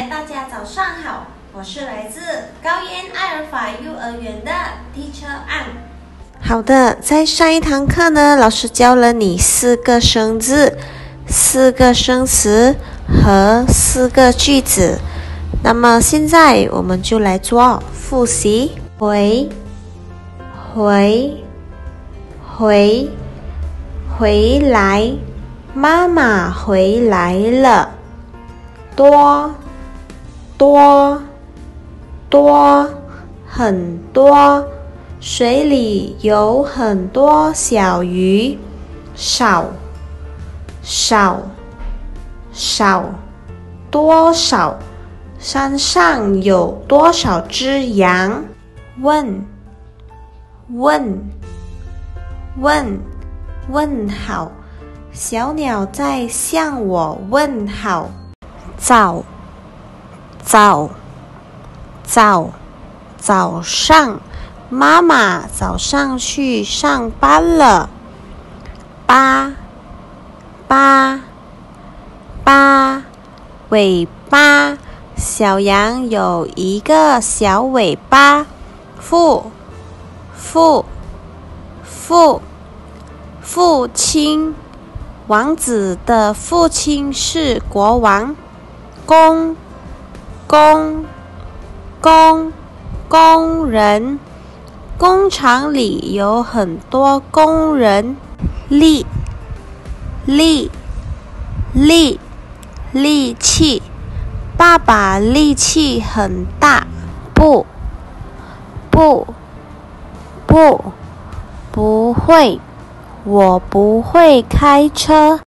学，大家早上好，我是来自高烟爱尔法幼儿园的 Teacher An。 好的，在上一堂课呢，老师教了你4个生字、4个生词和4个句子。那么现在我们就来做复习。回来，妈妈回来了。多，很多，水里有很多小鱼。少，多少，山上有多少只羊？问好，小鸟在向我问好。早上，妈妈早上去上班了。尾巴，小羊有一个小尾巴。父亲，王子的父亲是国王。工人，工厂里有很多工人。力气，爸爸力气很大。不会，我不会开车。